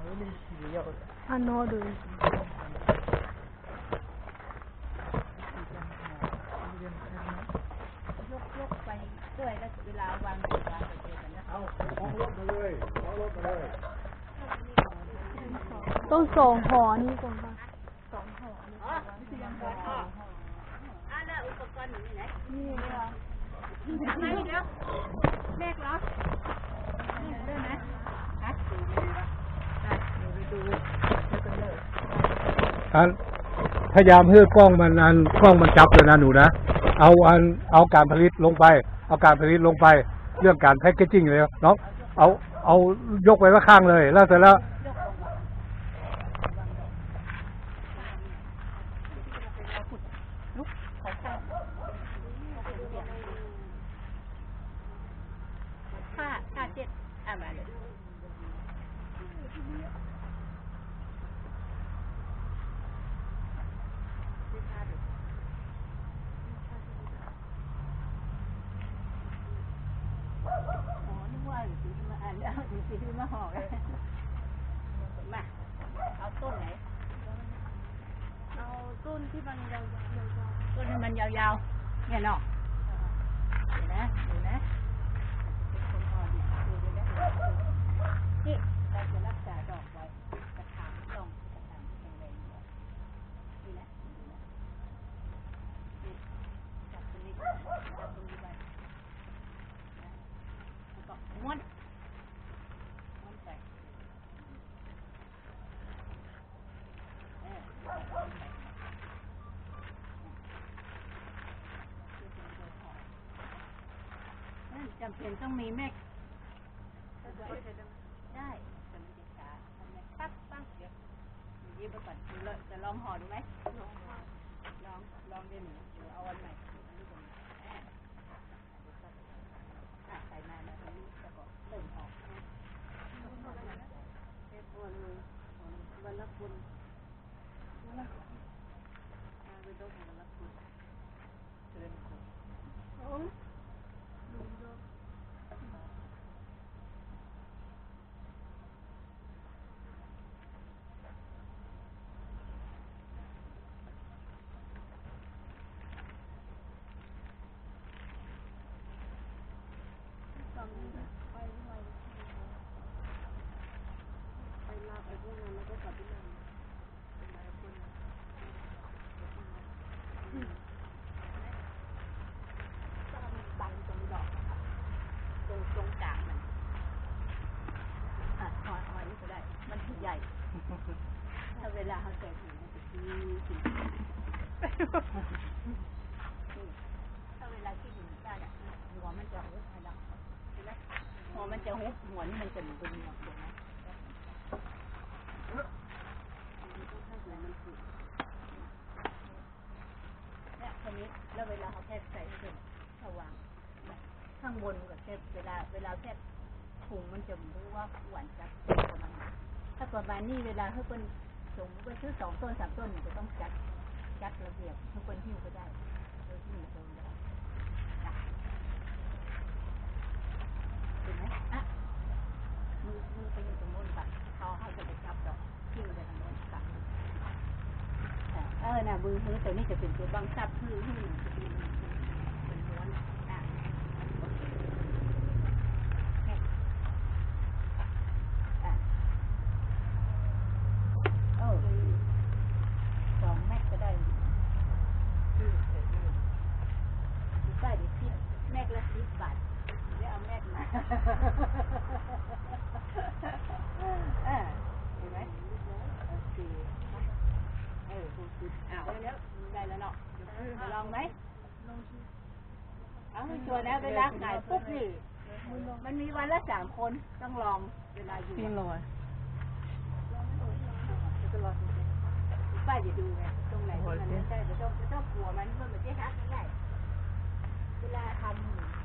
อันโนดูยกไปด้วยแล้วเวลาวางไปเจอกันนะเอารถมาเลยเอารถมาเลยต้องส่งห่อนี่ก่อนค่ะ2 ห่ออ๋อนี่ยังห่อแล้วอุปกรณ์อยู่ที่ไหนนี่เหรอไหนเดี๋ยวแรกเหรอเรื่องนะฮะดูไปดูกันเลยพยายามเพื่อกล้องมันจับเลยนะหนูนะเอาการผลิตลงไปเรื่องการแพ็กเกจจิ้งเลยเนาะเอายกไว้ข้างเลยแล้วเสร็จแล้วค่าเจ็ดมาเลยซื้อมาห่อกันมาเอาต้นไหนเอาต้นที่มันยาวๆต้นที่มันยาวๆเนี่ยเนาะดูนะเป็นคนห่อดิดูนะนี่เราจะรักษาดอกไว้กระถางต้องกระถางแข็งแรงนี่นะนี่จับตรงนี้ไปแล้วก็ม้วนไปจำเป็นต้องมีแม็กได้จะมีขาทำแม็กปั๊บเดี๋ยวยิ้มไปก่อนจะลองห่อดูไหมลองเดี๋ยวหนูเอาวันใหม่ใส่มาแล้วตรงนี้จะก็เติมออกวันละคุณวันละคุณไปต้องวันละคุณเชิญคุณตรงกลางมันห่อนี่ก็ได้มันใหญ่ถ้าเวลาเขาใส่ถุงมันจะที่ถ้าเวลาที่ถุงได้หัวมันจะหุบอะไรใช่ไหมหัวมันจะหุบหัวนี่มันจะเหมือนเป็นหัวถูกไหมเนี่ยคนนี้แล้วเวลาเขาแค่ใส่เส้นระวังข้างบนกับแค่เวลาแค่ถุงมันจะรู้ว่าหวานจัดประมาณถ้าประมาณนี้เวลาให้เป็นส่งไปซื้อ2 ต้น 3 ต้นจะต้องจัดระเบียบให้เป็นหิ้วก็ได้โดยที่ไม่ต้องได้เห็นไหมมือไปอยู่ตรงโน้นปะเขาจะไปจับดอกที่มันจะทางโน้นปะน่ะมือตัวนี้จะเป็นตัวบังคับมือจะเป็นม้วน2 แม็กก็ได้ได้ดิ10 แม็กละ10 บาทเดี๋ยวเอาแม็กมาเห็นไหมโอเคแล้วได้แล้วเนาะลองไหมเอาให้ชัวร์นะเวลาขายปุ๊บนี่มันมีวันละ3 คนต้องลองเวลาอยู่พี่ลอยป้าจะดูไงตรงไหนที่มันไม่ใช่จะต้องกลัวมันเพื่อมันจะหักได้เวลาทำ